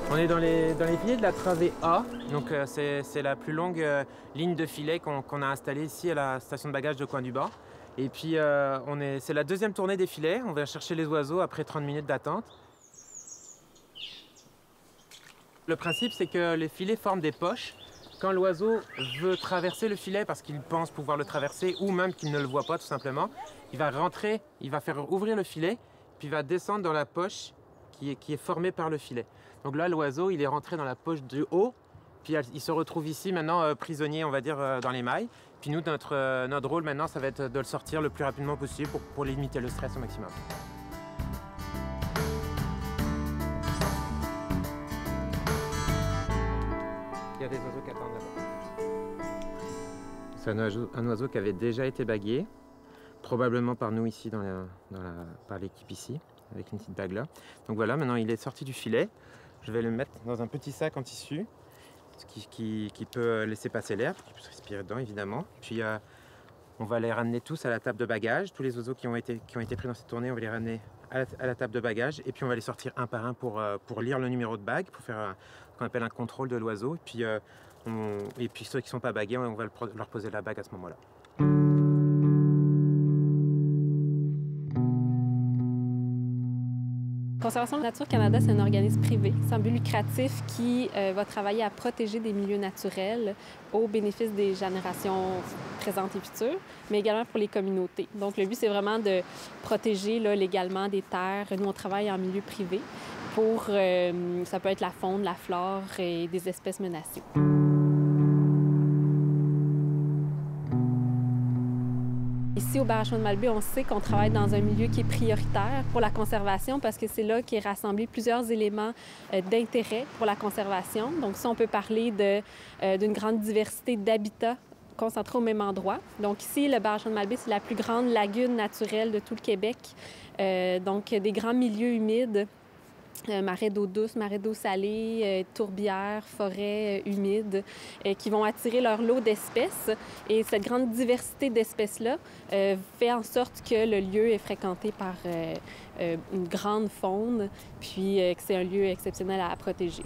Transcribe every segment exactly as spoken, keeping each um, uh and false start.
On est dans les, dans les filets de la travée A, donc euh, c'est la plus longue euh, ligne de filet qu'on qu'on a installée ici à la station de bagages de Coin-du-Bas. Et puis euh, c'est la deuxième tournée des filets, on va chercher les oiseaux après trente minutes d'attente. Le principe c'est que les filets forment des poches. Quand l'oiseau veut traverser le filet parce qu'il pense pouvoir le traverser ou même qu'il ne le voit pas tout simplement, il va rentrer, il va faire ouvrir le filet, puis il va descendre dans la poche qui est, qui est formée par le filet. Donc là, l'oiseau, il est rentré dans la poche du haut, puis il se retrouve ici maintenant euh, prisonnier, on va dire, euh, dans les mailles. Puis nous, notre, euh, notre rôle maintenant, ça va être de le sortir le plus rapidement possible pour, pour limiter le stress au maximum. Il y a des oiseaux qui attendent là-bas. C'est un oiseau, un oiseau qui avait déjà été bagué, probablement par nous ici, dans la, dans la, par l'équipe ici, avec une petite bague là. Donc voilà, maintenant il est sorti du filet. Je vais le mettre dans un petit sac en tissu qui, qui, qui peut laisser passer l'air, qui peut respirer dedans évidemment. Puis euh, on va les ramener tous à la table de bagages. Tous les oiseaux qui ont été, qui ont été pris dans cette tournée, on va les ramener à la, à la table de bagages. Et puis on va les sortir un par un pour, euh, pour lire le numéro de bague, pour faire un, ce qu'on appelle un contrôle de l'oiseau. Et, puis, euh, on, et puis ceux qui ne sont pas bagués, on va leur poser la bague à ce moment-là. Conservation de Nature Canada, c'est un organisme privé sans but lucratif qui euh, va travailler à protéger des milieux naturels au bénéfice des générations présentes et futures, mais également pour les communautés. Donc, le but, c'est vraiment de protéger là, légalement des terres. Nous, on travaille en milieu privé pour, euh, ça peut être la faune, la flore et des espèces menacées. Ici, au Barrage de Malbaie, on sait qu'on travaille dans un milieu qui est prioritaire pour la conservation parce que c'est là qu'est rassemblé plusieurs éléments euh, d'intérêt pour la conservation. Donc, ça, on peut parler de, euh, d'une grande diversité d'habitats concentrés au même endroit. Donc, ici, le Barrage de Malbaie, c'est la plus grande lagune naturelle de tout le Québec. Euh, donc, des grands milieux humides. Euh, marais d'eau douce, marais d'eau salée, euh, tourbières, forêts euh, humides, euh, qui vont attirer leur lot d'espèces. Et cette grande diversité d'espèces-là euh, fait en sorte que le lieu est fréquenté par euh, euh, une grande faune, puis euh, que c'est un lieu exceptionnel à, à protéger.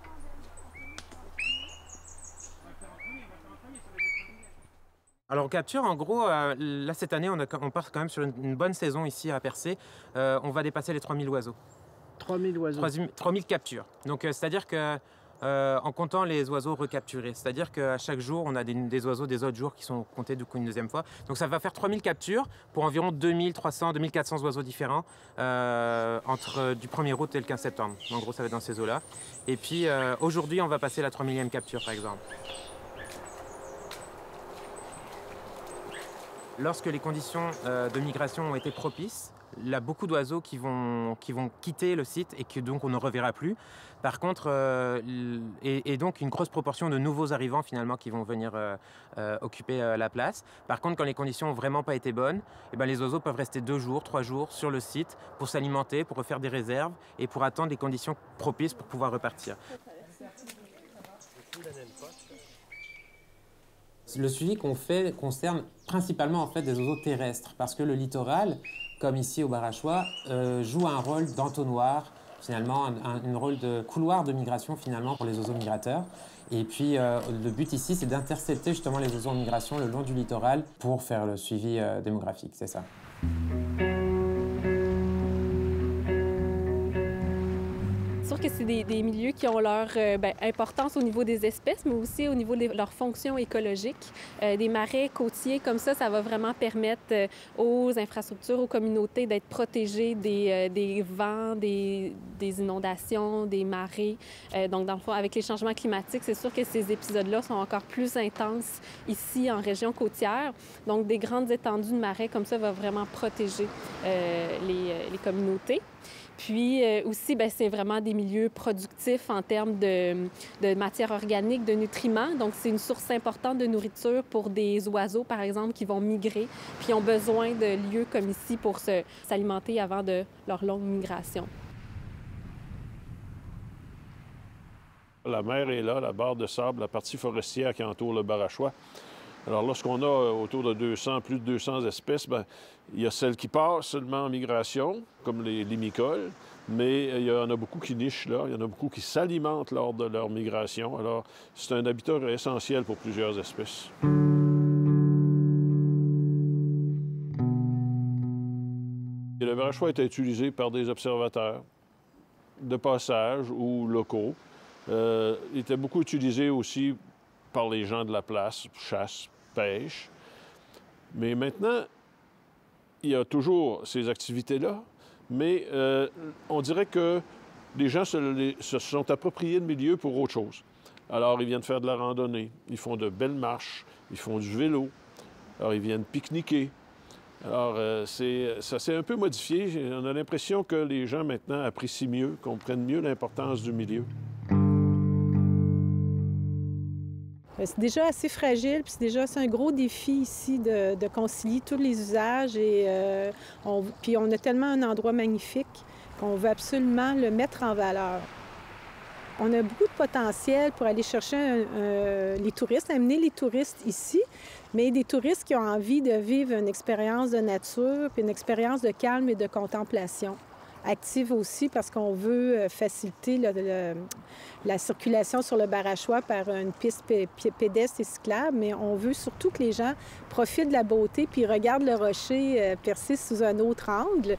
Alors on capture, en gros, euh, là cette année, on, a, on part quand même sur une, une bonne saison ici à Percé. Euh, on va dépasser les trois mille oiseaux. trois mille oiseaux. trois mille captures. Donc euh, c'est-à-dire que euh, en comptant les oiseaux recapturés, c'est-à-dire qu'à chaque jour, on a des, des oiseaux des autres jours qui sont comptés du coup une deuxième fois. Donc ça va faire trois mille captures pour environ deux mille trois cents, deux mille quatre cents oiseaux différents euh, entre euh, du premier août et le quinze septembre. En gros, ça va être dans ces eaux-là. Et puis euh, aujourd'hui, on va passer la trois millième capture, par exemple. Lorsque les conditions euh, de migration ont été propices, il y a beaucoup d'oiseaux qui vont, qui vont quitter le site et que donc on ne reverra plus. Par contre, euh, et, et donc une grosse proportion de nouveaux arrivants finalement qui vont venir euh, euh, occuper euh, la place. Par contre, quand les conditions n'ont vraiment pas été bonnes, eh ben, les oiseaux peuvent rester deux jours, trois jours sur le site pour s'alimenter, pour refaire des réserves et pour attendre les conditions propices pour pouvoir repartir. Le suivi qu'on fait concerne principalement en fait des oiseaux terrestres parce que le littoral, comme ici au Barachois, euh, joue un rôle d'entonnoir, finalement un, un, un rôle de couloir de migration finalement pour les oiseaux migrateurs. Et puis euh, le but ici, c'est d'intercepter justement les oiseaux en migration le long du littoral pour faire le suivi euh, démographique, c'est ça. C'est sûr que c'est des, des milieux qui ont leur euh, ben, importance au niveau des espèces, mais aussi au niveau de leur fonction écologique. Euh, des marais côtiers comme ça, ça va vraiment permettre euh, aux infrastructures, aux communautés d'être protégées des, euh, des vents, des, des inondations, des marées. Euh, donc, dans le fond, avec les changements climatiques, c'est sûr que ces épisodes-là sont encore plus intenses ici en région côtière. Donc, des grandes étendues de marais comme ça vont vraiment protéger euh, les, les communautés. Puis euh, aussi, ben, c'est vraiment des milieux productifs en termes de, de matière organique, de nutriments. Donc, c'est une source importante de nourriture pour des oiseaux, par exemple, qui vont migrer, puis ont besoin de lieux comme ici pour se, s'alimenter avant de leur longue migration. La mer est là, la barre de sable, la partie forestière qui entoure le Barachois. Alors, lorsqu'on a autour de deux cents, plus de deux cents espèces, bien, il y a celles qui passent seulement en migration, comme les limicoles, mais il y en a beaucoup qui nichent là, il y en a beaucoup qui s'alimentent lors de leur migration. Alors, c'est un habitat essentiel pour plusieurs espèces. Et le Barachois était utilisé par des observateurs de passage ou locaux. Euh, il était beaucoup utilisé aussi par les gens de la place, chasse, pêche. Mais maintenant, il y a toujours ces activités-là, mais euh, on dirait que les gens se, les, se sont appropriés le milieu pour autre chose. Alors, ils viennent faire de la randonnée, ils font de belles marches, ils font du vélo, alors ils viennent pique-niquer. Alors, euh, c'est, ça s'est un peu modifié. On a l'impression que les gens maintenant apprécient mieux, comprennent mieux l'importance du milieu. C'est déjà assez fragile, puis c'est déjà c'est un gros défi ici de, de concilier tous les usages. Et, euh, on, puis on a tellement un endroit magnifique qu'on veut absolument le mettre en valeur. On a beaucoup de potentiel pour aller chercher un, un, les touristes, amener les touristes ici, mais des touristes qui ont envie de vivre une expérience de nature, puis une expérience de calme et de contemplation. Active aussi parce qu'on veut faciliter le, le, la circulation sur le Barachois par une piste pédestre et cyclable, mais on veut surtout que les gens profitent de la beauté puis regardent le rocher percé sous un autre angle.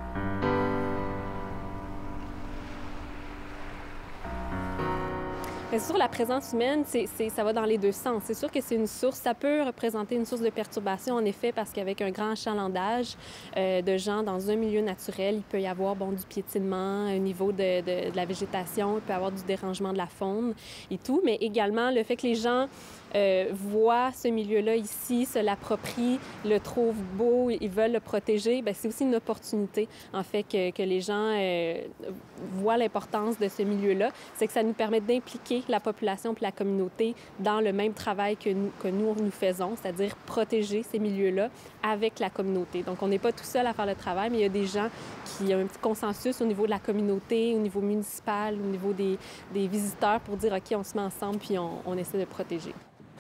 C'est sûr, la présence humaine, c'est, c'est, ça va dans les deux sens. C'est sûr que c'est une source, ça peut représenter une source de perturbation, en effet, parce qu'avec un grand achalandage euh, de gens dans un milieu naturel, il peut y avoir bon, du piétinement au niveau de, de, de la végétation, il peut y avoir du dérangement de la faune et tout, mais également le fait que les gens euh, voient ce milieu-là ici, se l'approprient, le trouvent beau, ils veulent le protéger, bien, c'est aussi une opportunité, en fait, que, que les gens euh, voient l'importance de ce milieu-là. C'est que ça nous permet d'impliquer la population et la communauté dans le même travail que nous, que nous, nous faisons, c'est-à-dire protéger ces milieux-là avec la communauté. Donc, on n'est pas tout seul à faire le travail, mais il y a des gens qui ont un petit consensus au niveau de la communauté, au niveau municipal, au niveau des, des visiteurs pour dire, OK, on se met ensemble puis on, on essaie de protéger.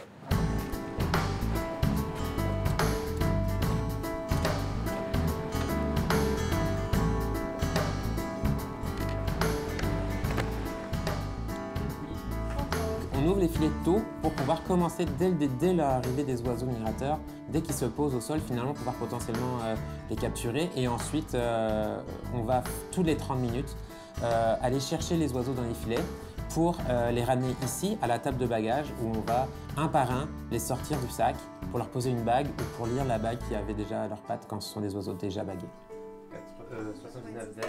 On ouvre les filets tôt pour pouvoir commencer dès, dès l'arrivée des oiseaux migrateurs, dès qu'ils se posent au sol, finalement, pouvoir potentiellement euh, les capturer. Et ensuite, euh, on va, toutes les trente minutes, euh, aller chercher les oiseaux dans les filets pour euh, les ramener ici, à la table de bagages, où on va, un par un, les sortir du sac pour leur poser une bague ou pour lire la bague qui avait déjà à leurs pattes quand ce sont des oiseaux déjà bagués. soixante-dix-neuf ailes.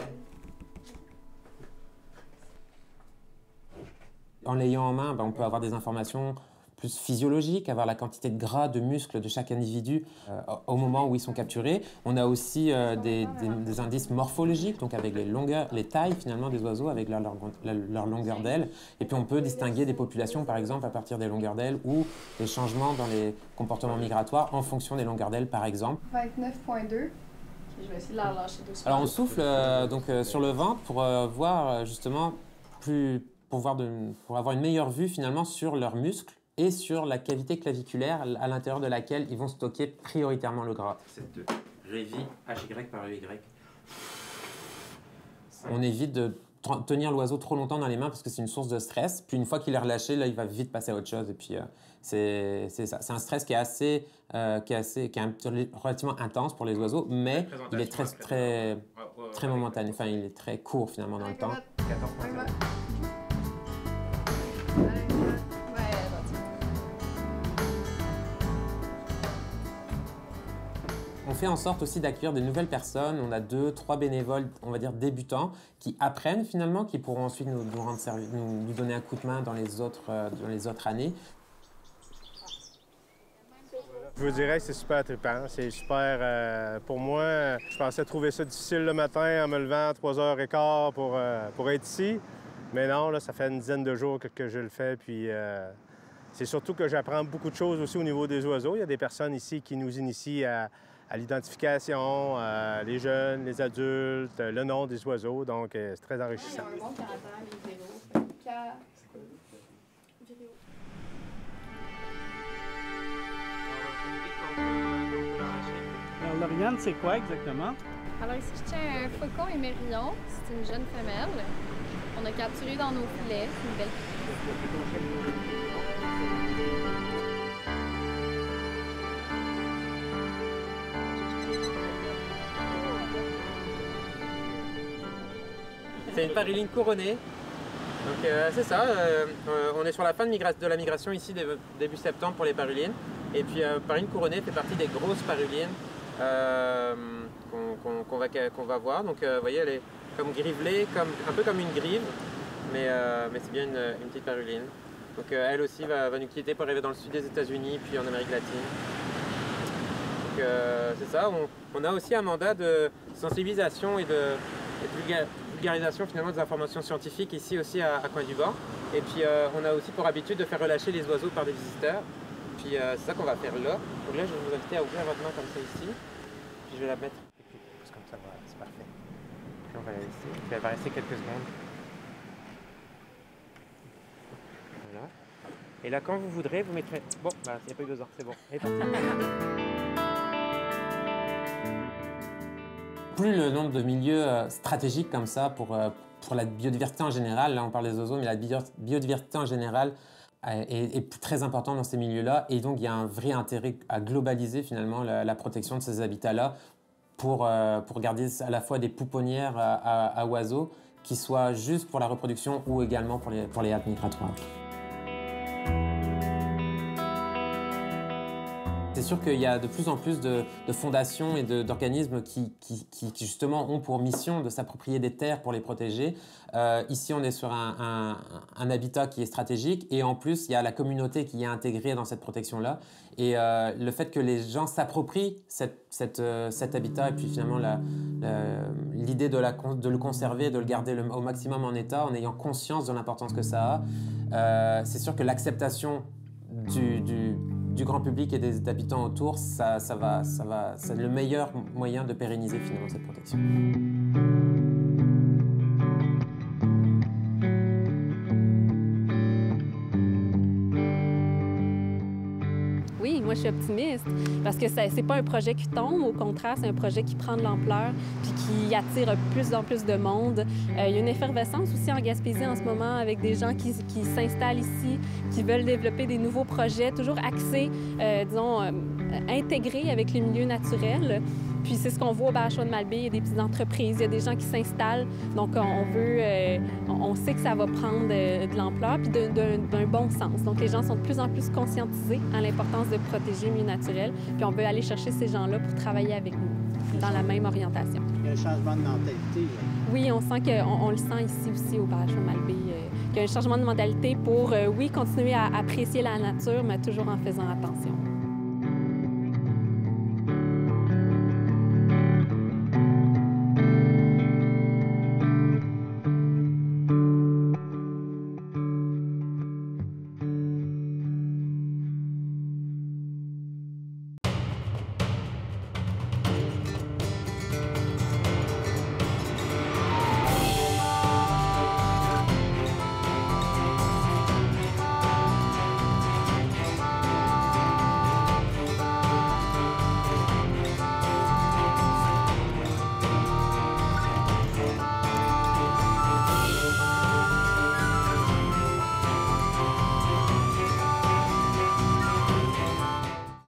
En l'ayant en main, ben, on peut avoir des informations plus physiologiques, avoir la quantité de gras, de muscles de chaque individu euh, au moment où ils sont capturés. On a aussi euh, des, des, des indices morphologiques, donc avec les, longueurs, les tailles finalement des oiseaux, avec leur, leur, leur longueur d'aile. Et puis on peut distinguer des populations, par exemple, à partir des longueurs d'aile ou des changements dans les comportements migratoires en fonction des longueurs d'aile, par exemple. vingt-neuf virgule deux. Je vais essayer de la relâcher doucement. Alors on souffle euh, donc, euh, sur le ventre pour euh, voir euh, justement plus... Pour, voir de, pour avoir une meilleure vue finalement sur leurs muscles et sur la cavité claviculaire à l'intérieur de laquelle ils vont stocker prioritairement le gras. Cette Révi, H Y par E Y. On évite de tenir l'oiseau trop longtemps dans les mains parce que c'est une source de stress. Puis une fois qu'il est relâché, là, il va vite passer à autre chose. Et puis euh, c'est, c'est ça. C'est un stress qui est assez, euh, qui est assez, qui est relativement intense pour les oiseaux, mais il est très, très, très momentané. Enfin, il est très court finalement dans le temps. On fait en sorte aussi d'accueillir de nouvelles personnes. On a deux, trois bénévoles, on va dire débutants, qui apprennent finalement, qui pourront ensuite nous, nous, rendre servi, nous, nous donner un coup de main dans les autres, euh, dans les autres années. Je vous dirais que c'est super trippant. C'est super... Euh, pour moi, je pensais trouver ça difficile le matin en me levant à trois heures quinze pour, euh, pour être ici. Mais non, là, ça fait une dizaine de jours que, que je le fais. Puis euh, c'est surtout que j'apprends beaucoup de choses aussi au niveau des oiseaux. Il y a des personnes ici qui nous initient à, à l'identification, euh, les jeunes, les adultes, le nom des oiseaux. Donc, euh, c'est très enrichissant. Il y a un bon caractère, les vélos. Fait que... Lauriane, c'est quoi exactement? Alors ici, je tiens un faucon émerillon. C'est une jeune femelle. On a capturé dans nos filets. C'est une belle. C'est une paruline couronnée. Donc euh, c'est ça, euh, euh, on est sur la fin de, de la migration ici, début septembre pour les parulines. Et puis euh, paruline couronnée fait partie des grosses parulines euh, qu'on qu'on, qu'on va, qu'on va voir. Donc euh, vous voyez, elle est comme grivelée, comme, un peu comme une grive, mais, euh, mais c'est bien une, une petite paruline. Donc euh, elle aussi va, va nous quitter pour arriver dans le sud des États-Unis, puis en Amérique latine. Donc euh, c'est ça, on, on a aussi un mandat de sensibilisation et de, et de vulga, vulgarisation finalement des informations scientifiques ici aussi à, à Coin-du-Vent. Et puis euh, on a aussi pour habitude de faire relâcher les oiseaux par des visiteurs. Puis euh, c'est ça qu'on va faire là. Donc là je vais vous inviter à ouvrir votre main comme ça ici. Puis je vais la mettre. Et puis comme ça, voilà, c'est parfait. Puis on va la laisser. Puis elle va rester quelques secondes. Voilà. Et là quand vous voudrez, vous mettrez. Bon, bah il n'y a pas eu besoin, c'est bon. Et parti. Plus le nombre de milieux stratégiques comme ça pour, pour la biodiversité en général, là on parle des oiseaux, mais la biodiversité en général est, est très importante dans ces milieux-là. Et donc il y a un vrai intérêt à globaliser finalement la, la protection de ces habitats-là pour, pour garder à la fois des pouponnières à, à, à oiseaux qui soient juste pour la reproduction ou également pour les, pour les happes migratoires. C'est sûr qu'il y a de plus en plus de, de fondations et d'organismes qui, qui, qui, qui justement ont pour mission de s'approprier des terres pour les protéger. Euh, ici, on est sur un, un, un habitat qui est stratégique et en plus, il y a la communauté qui est intégrée dans cette protection-là. Et euh, le fait que les gens s'approprient cette, cette, euh, cet habitat et puis finalement l'idée de, de le conserver, de le garder le, au maximum en état en ayant conscience de l'importance que ça a, euh, c'est sûr que l'acceptation du, du du grand public et des habitants autour, ça, ça va, ça va, c'est le meilleur moyen de pérenniser finalement cette protection. Oui, moi je suis optimiste parce que c'est pas un projet qui tombe, au contraire, c'est un projet qui prend de l'ampleur puis qui attire de plus en plus de monde. Euh, il y a une effervescence aussi en Gaspésie en ce moment avec des gens qui, qui s'installent ici, qui veulent développer des nouveaux projets, toujours axés, euh, disons, euh, intégrés avec les milieux naturels. Puis c'est ce qu'on voit au Barachois de Malbaie, il y a des petites entreprises, il y a des gens qui s'installent. Donc on veut, euh, on sait que ça va prendre de, de l'ampleur puis d'un bon sens. Donc les gens sont de plus en plus conscientisés à l'importance de protéger le milieu naturel. Puis on veut aller chercher ces gens-là pour travailler avec nous dans la même orientation. Il y a un changement de mentalité. Là. Oui, on sent qu'on on le sent ici aussi au Barachois de Malbaie, euh, qu'il y a un changement de mentalité pour, euh, oui, continuer à apprécier la nature, mais toujours en faisant attention.